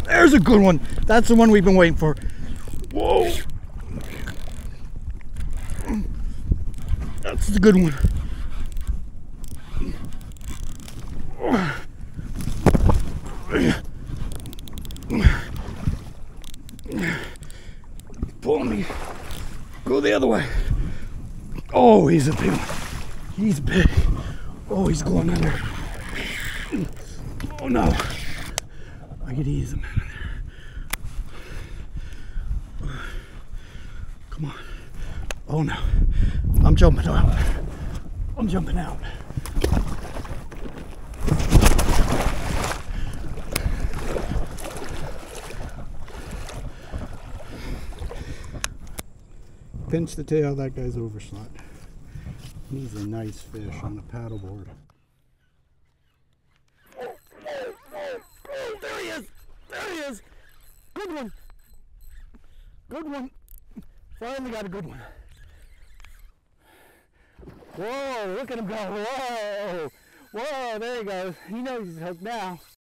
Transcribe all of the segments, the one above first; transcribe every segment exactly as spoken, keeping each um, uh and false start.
There's a good one. That's the one we've been waiting for. Whoa. That's the good one. Pull me. Go the other way. Oh, he's a big one. He's big. Oh, he's going under. Oh no. I could ease him out of there. Come on. Oh no. I'm jumping out. I'm jumping out. Pinch the tail, that guy's overshot. He's a nice fish on a paddleboard. Oh, oh, oh, oh, there he is! There he is! Good one! Good one! Finally got a good one. Whoa, look at him go! Whoa! Whoa, there he goes. He knows he's hooked now.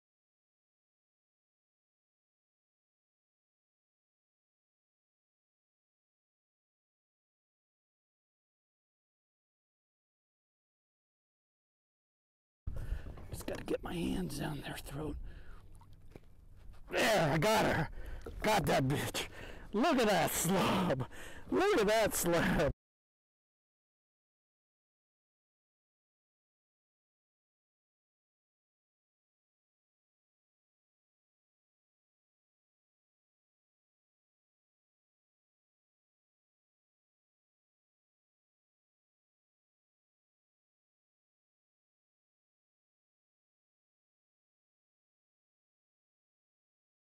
Just gotta get my hands down their throat. There, I got her. Got that bitch. Look at that slob. Look at that slab.